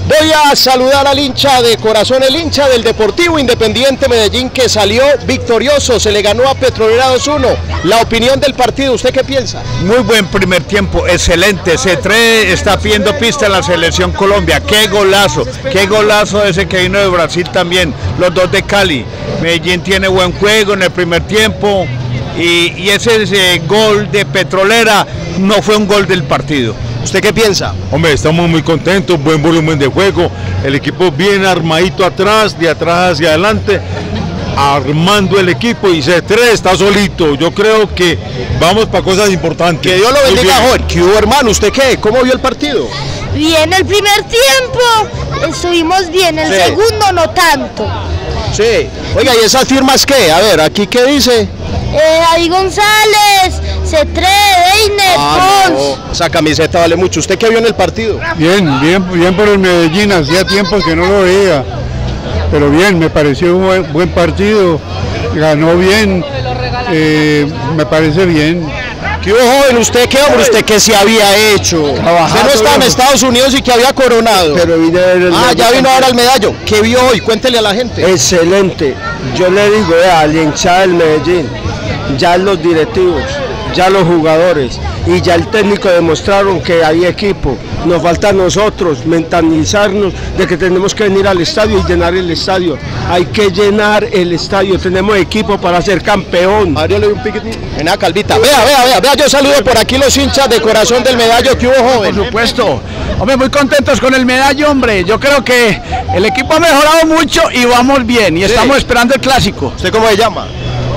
Voy a saludar al hincha de corazón, el hincha del Deportivo Independiente Medellín, que salió victorioso, se le ganó a Petrolera 2-1. La opinión del partido, ¿usted qué piensa? Muy buen primer tiempo, excelente. C3 está pidiendo pista en la selección Colombia. Qué golazo ese que vino de Brasil también, los dos de Cali. Medellín tiene buen juego en el primer tiempo y ese gol de Petrolera no fue un gol del partido. ¿Usted qué piensa? Hombre, estamos muy contentos, buen volumen de juego, el equipo bien armadito atrás, de atrás hacia adelante, armando el equipo, y C3 está solito. Yo creo que vamos para cosas importantes. Que Dios lo bendiga, joven. ¿Qué hubo, hermano? ¿Usted qué? ¿Cómo vio el partido? Bien, el primer tiempo estuvimos bien, el segundo no tanto. Sí. Oiga, ¿y esas firmas qué? A ver, ¿aquí qué dice? David González, C3, Deiner, Pons. No. Esa camiseta vale mucho. ¿Usted qué vio en el partido? Bien por el Medellín, hacía tiempo que no lo veía, pero bien, me pareció un buen partido, ganó bien, me parece bien. ¿Qué hubo, joven? ¿Usted qué, hombre? ¿Usted qué se había hecho? Usted no estaba en Estados Unidos y que había coronado. Pero vine a ver el ya vino ahora al medallo. ¿Qué vio hoy? Cuéntele a la gente. Excelente. Yo le digo al hinchada del Medellín, ya los directivos, ya los jugadores y ya el técnico demostraron que hay equipo. Nos falta a nosotros mentalizarnos de que tenemos que venir al estadio y llenar el estadio. Hay que llenar el estadio, tenemos equipo para ser campeón. Mario, le doy un piquitín. Venga, Calvita, vea, yo saludo por aquí los hinchas de corazón del medallo. ¿Qué hubo, joven? Por supuesto, hombre, muy contentos con el medallo, hombre. Yo creo que el equipo ha mejorado mucho y vamos bien, y estamos esperando el clásico. ¿Usted cómo se llama?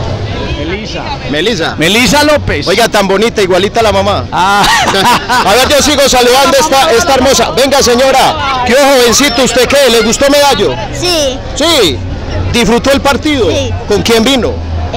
Melisa López. Oiga, tan bonita, igualita a la mamá. A ver, yo sigo saludando esta hermosa. Venga, señora. ¿Qué jovencito? ¿Usted qué? ¿Le gustó medallo? Sí. Sí. ¿Disfrutó el partido? Sí. ¿Con quién vino?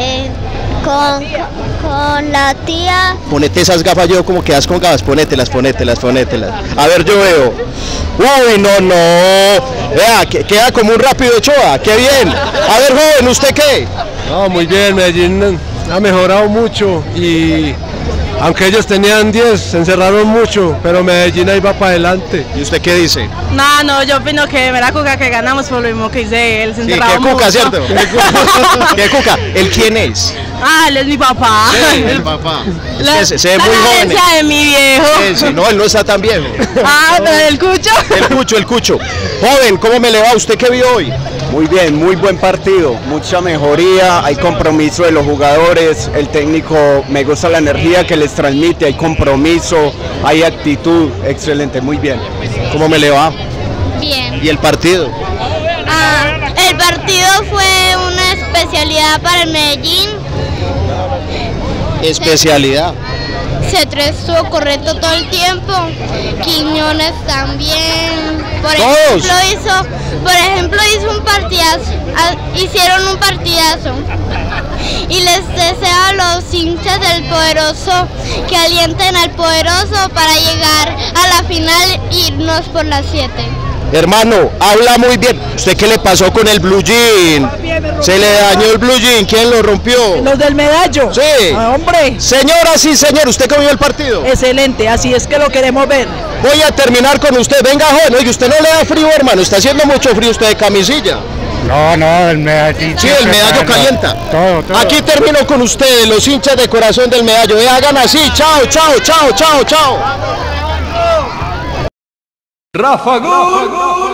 Con la tía. Ponete esas gafas, yo como quedas con gafas, ponételas. A ver, yo veo. Uy, no. Vea, queda como un rápido Ochoa, qué bien. A ver, joven, ¿usted qué? No, muy bien, Medellín ha mejorado mucho y aunque ellos tenían 10, se encerraron mucho, pero Medellín ahí va para adelante. ¿Y usted qué dice? No, yo opino que me la Cuca que ganamos por lo mismo que dice él, se encerraba mucho. ¿Qué Cuca, cierto? ¿Qué Cuca? ¿El quién es? Él es mi papá. Sí, el papá. Se ve muy joven. De mi viejo. Sí, no, él no está tan viejo. ¿El Cucho? El Cucho. Joven, ¿cómo me le va? ¿Usted qué vio hoy? Muy bien, muy buen partido, mucha mejoría, hay compromiso de los jugadores, el técnico, me gusta la energía que les transmite, hay compromiso, hay actitud, excelente, muy bien. ¿Cómo me le va? Bien. ¿Y el partido? El partido fue una especialidad para el Medellín. Especialidad. C3 estuvo correcto todo el tiempo, Quiñones también. Por ejemplo hizo un partidazo, hicieron un partidazo. Y les deseo a los hinchas del Poderoso que alienten al Poderoso para llegar a la final e irnos por las 7. Hermano, habla muy bien. ¿Usted qué le pasó con el blue jean? Se le dañó el blue jean. ¿Quién lo rompió? Los del medallo. Sí. Hombre. Señoras y señor, ¿usted cómo vio el partido? Excelente, así es que lo queremos ver. Voy a terminar con usted. Venga, joven. Oye, ¿usted no le da frío, hermano? Está haciendo mucho frío usted de camisilla. No, el medallo. Sí, el medallo calienta. Todo. Aquí termino con ustedes, los hinchas de corazón del medallo. Hagan así. Chao. Rafa Gol.